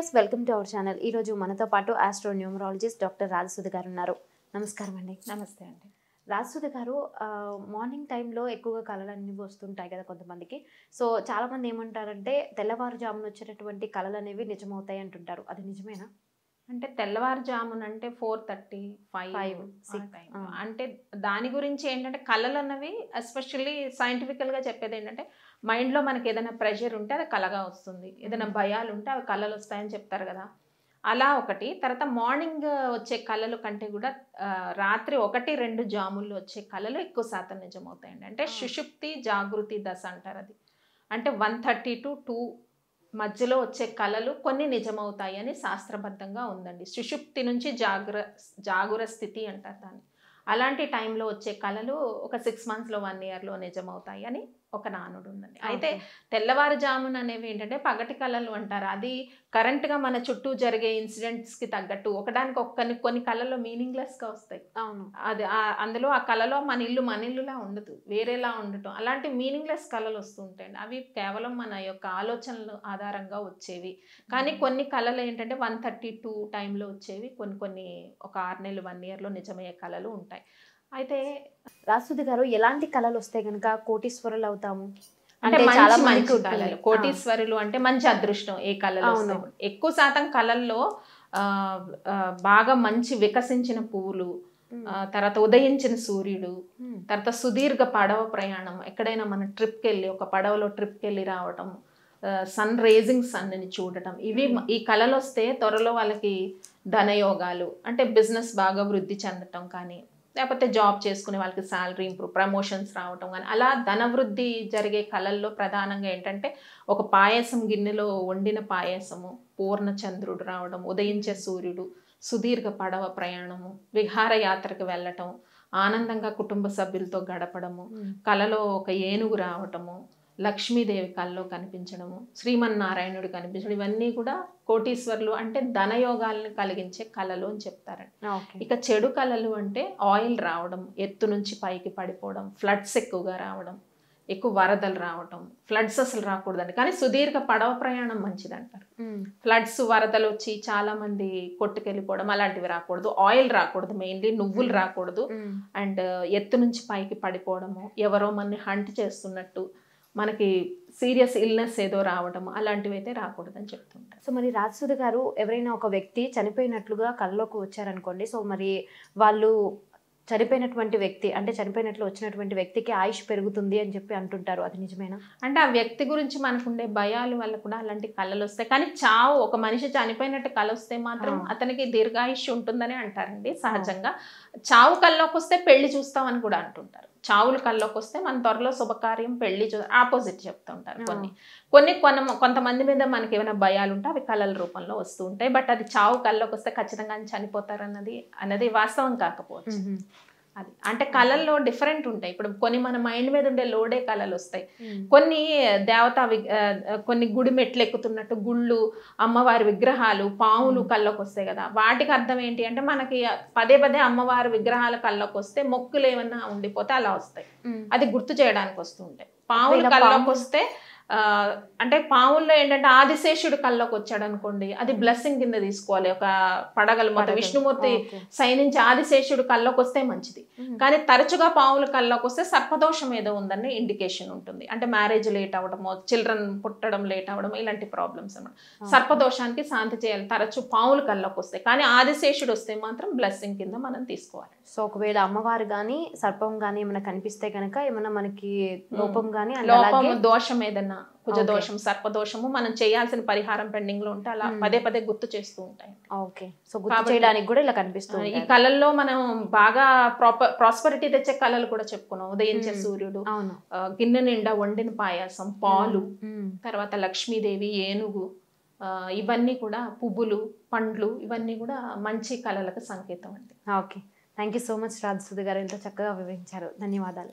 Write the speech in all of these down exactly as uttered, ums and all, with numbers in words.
Viewers welcome to our channel. ఈ రోజు మనతో పాటు ఆస్ట్రో న్యూమరాలజిస్ట్ డాక్టర్ రాజసుధ గారు ఉన్నారు. నమస్కారం అండి. నమస్తే అండి. రాజసుధ గారు, మార్నింగ్ టైంలో ఎక్కువగా కళలు అన్నీ వస్తుంటాయి కదా కొంతమందికి. సో చాలామంది ఏమంటారంటే తెల్లవారుజామున వచ్చేటటువంటి కళలు అనేవి నిజమవుతాయి అంటుంటారు. అది నిజమేనా? అంటే తెల్లవారుజామున అంటే ఫోర్ థర్టీ ఫైవ్ ఫైవ్ అంటే దాని గురించి ఏంటంటే కళలు అన్నవి ఎస్పెషల్లీ సైంటిఫికల్గా చెప్పేది ఏంటంటే మైండ్లో మనకి ఏదైనా ప్రెషర్ ఉంటే అది కళగా వస్తుంది, ఏదైనా భయాలు ఉంటే అవి కళలు వస్తాయని చెప్తారు కదా. అలా ఒకటి. తర్వాత మార్నింగ్ వచ్చే కళలు కంటే కూడా రాత్రి ఒకటి రెండు జాముల్లో వచ్చే కళలు ఎక్కువ శాతం నిజమవుతాయండి. అంటే సుషుప్తి జాగృతి దశ అంటారు. అది అంటే వన్ థర్టీ టు టూ మధ్యలో వచ్చే కళలు కొన్ని నిజమవుతాయి అని శాస్త్రబద్ధంగా ఉందండి. సుషుప్తి నుంచి జాగ్ర జాగుర స్థితి అంటారు దాన్ని. అలాంటి టైంలో వచ్చే కళలు ఒక సిక్స్ మంత్స్లో వన్ ఇయర్లో నిజమవుతాయి అని ఒక నానుడు ఉందండి. అయితే తెల్లవారుజామున అనేవి ఏంటంటే పగటి కళలు అంటారు. అది కరెంట్గా మన చుట్టూ జరిగే ఇన్సిడెంట్స్కి తగ్గట్టు ఒకదానికి ఒక్కని కొన్ని కళల్లో మీనింగ్లెస్గా వస్తాయి. అవును. అది అందులో ఆ కళలో మన ఇల్లు మన ఇల్లులా ఉండదు, వేరేలా ఉండటం, అలాంటి మీనింగ్లెస్ కళలు వస్తూ ఉంటాయండి. అవి కేవలం మన యొక్క ఆలోచనలు ఆధారంగా వచ్చేవి. కానీ కొన్ని కళలు ఏంటంటే వన్ థర్టీ టూ టైంలో వచ్చేవి, కొన్ని కొన్ని ఒక ఆరు నెలలు వన్ ఇయర్లో నిజమయ్యే కళలు ఉంటాయి. అయితే రాజసుధ గారు, ఎలాంటి కళలు వస్తే కనుక కోటీశ్వరులు అవుతాము అంటే చాలా మంచి కళలు? కోటీశ్వరులు అంటే మంచి అదృష్టం ఏ కళలు వస్తాయి? ఎక్కువ శాతం కళల్లో బాగా మంచి వికసించిన పువ్వులు, తర్వాత ఉదయించిన సూర్యుడు, తర్వాత సుదీర్ఘ పడవ ప్రయాణం, ఎక్కడైనా మన ట్రిప్కి వెళ్ళి ఒక పడవలో ట్రిప్కి వెళ్ళి రావటం, సన్ రేజింగ్ సన్ని చూడటం, ఇవి ఈ కళలు వస్తే త్వరలో వాళ్ళకి ధనయోగాలు అంటే బిజినెస్ బాగా వృద్ధి చెందటం కానీ, లేకపోతే జాబ్ చేసుకునే వాళ్ళకి శాలరీ ఇంప్రూవ్, ప్రమోషన్స్ రావటం కానీ, అలా ధనవృద్ధి జరిగే కళల్లో ప్రధానంగా ఏంటంటే ఒక పాయసం గిన్నెలో వండిన పాయసము, పూర్ణచంద్రుడు రావడం, ఉదయించే సూర్యుడు, సుదీర్ఘ పడవ ప్రయాణము, విహారయాత్రకు వెళ్ళటం, ఆనందంగా కుటుంబ సభ్యులతో గడపడము, కళలో ఒక ఏనుగు రావటము, లక్ష్మీదేవి కళలో కనిపించడము, శ్రీమన్నారాయణుడు కనిపించడం, ఇవన్నీ కూడా కోటీశ్వర్లు అంటే ధనయోగాలను కలిగించే కళలు అని చెప్తారండి. ఇక చెడు కళలు అంటే ఆయిల్ రావడం, ఎత్తు నుంచి పైకి పడిపోవడం, ఫ్లడ్స్ ఎక్కువగా రావడం, ఎక్కువ వరదలు రావడం. ఫ్లడ్స్ అసలు రాకూడదండి, కానీ సుదీర్ఘ పడవ ప్రయాణం మంచిది అంటారు. ఫ్లడ్స్ వరదలు వచ్చి చాలా మంది కొట్టుకెళ్ళిపోవడం అలాంటివి రాకూడదు. ఆయిల్ రాకూడదు, మెయిన్లీ నువ్వులు రాకూడదు. అండ్ ఎత్తు నుంచి పైకి పడిపోవడము, ఎవరో మనని హంట్ చేస్తున్నట్టు, మనకి సీరియస్ ఇల్నెస్ ఏదో రావడం, అలాంటివి అయితే రాకూడదని చెప్తుంటారు. సో మరి రాజసుధ గారు, ఎవరైనా ఒక వ్యక్తి చనిపోయినట్లుగా కళ్ళలోకి వచ్చారనుకోండి, సో మరి వాళ్ళు చనిపోయినటువంటి వ్యక్తి అంటే చనిపోయినట్లు వచ్చినటువంటి వ్యక్తికి ఆయుష్ పెరుగుతుంది అని చెప్పి అంటుంటారు. అది నిజమేనా? అంటే ఆ వ్యక్తి గురించి మనకుండే భయాల వల్ల కూడా అలాంటి కళలు వస్తాయి. కానీ చావు, ఒక మనిషి చనిపోయినట్టు కళ వస్తే మాత్రం అతనికి దీర్ఘాయుష్ ఉంటుందని అంటారండి సహజంగా. చావు కళ్ళలోకి వస్తే పెళ్లి చూస్తామని కూడా అంటుంటారు. చావులు కళ్ళలోకి వస్తే మన త్వరలో శుభకార్యం, పెళ్లి చూ ఆపోజిట్ చెప్తూ ఉంటారు. కొన్ని కొన్ని కొన కొంతమంది మీద మనకి ఏమైనా భయాలు ఉంటే అవి కళల రూపంలో వస్తూ ఉంటాయి. బట్ అది చావు కళ్ళలోకి వస్తే ఖచ్చితంగా చనిపోతారు అన్నది అన్నది వాస్తవం కాకపోవచ్చు. అది అంటే కళల్లో డిఫరెంట్ ఉంటాయి. ఇప్పుడు కొన్ని మన మైండ్ మీద ఉండే లోడే కళలు వస్తాయి. కొన్ని దేవతా వి కొన్ని గుడి మెట్లు ఎక్కుతున్నట్టు గుళ్ళు, అమ్మవారి విగ్రహాలు, పాములు కళ్ళలోకి వస్తాయి కదా. వాటికి అర్థం ఏంటి అంటే మనకి పదే పదే అమ్మవారి విగ్రహాల కళ్ళలోకి వస్తే మొక్కులు ఏమన్నా ఉండిపోతే అలా వస్తాయి. అది గుర్తు చేయడానికి వస్తూ ఉంటాయి. పాములు కళ్ళలోకి వస్తే అంటే పాముల్లో ఏంటంటే ఆదిశేషుడు కళ్ళలోకి వచ్చాడు అనుకోండి, అది బ్లెస్సింగ్ కింద తీసుకోవాలి. ఒక పడగలు మొత్తం విష్ణుమూర్తి సైనించి ఆదిశేషుడు కళ్ళలోకి వస్తే మంచిది. కానీ తరచుగా పాముల కళ్ళలోకి వస్తే సర్పదోషం ఏదో ఉందని ఇండికేషన్ ఉంటుంది. అంటే మ్యారేజ్ లేట్ అవ్వడమో, చిల్డ్రన్ పుట్టడం లేట్ అవ్వడం, ఇలాంటి ప్రాబ్లమ్స్ అన్నమాట. సర్పదోషానికి శాంతి చేయాలి తరచు పాముల కళ్ళలోకి వస్తే. కానీ ఆదిశేషుడు వస్తే మాత్రం బ్లెస్సింగ్ కింద మనం తీసుకోవాలి. సో ఒకవేళ అమ్మవారు కానీ సర్పం కానీ ఏమైనా కనిపిస్తే కనుక ఏమన్నా మనకి లోపం కానీ లోపం దోషం ఏదన్నా కుజదోషం, సర్పదోషము, మనం చేయాల్సిన పరిహారం పెండింగ్ లో ఉంటే అలా పదే పదే గుర్తు చేస్తూ ఉంటాయి. ఓకే, సో గుర్తు చేయడానికి కూడా ఇలా కనిపిస్తుంది. ఈ కళల్లో మనం బాగా ప్రాపర్ ప్రాస్పరిటీ తెచ్చే కళలు కూడా చెప్పుకున్నాం. ఉదయించే సూర్యుడు, గిన్నె నిండా వండిన పాయాసం, పాలు, తర్వాత లక్ష్మీదేవి, ఏనుగు, ఇవన్నీ కూడా పువ్వులు, పండ్లు, ఇవన్నీ కూడా మంచి కళలకు సంకేతం అండి. Okay, thank you so much Rajasudha గారు, ఎంతో చక్కగా వివరించారు. ధన్యవాదాలు.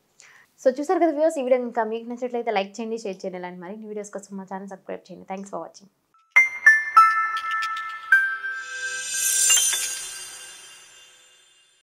సో చూసారు కదా వ్యూవర్స్, ఈ వీడియో ఇంకా మీకు నచ్చినట్లయితే లైక్ చేయండి, షేర్ చేయండి. ఇలాంటి మరిన్ని వీడియోస్ కోసం మా ఛానల్ సబ్స్క్రైబ్ చేయండి. Thanks for watching.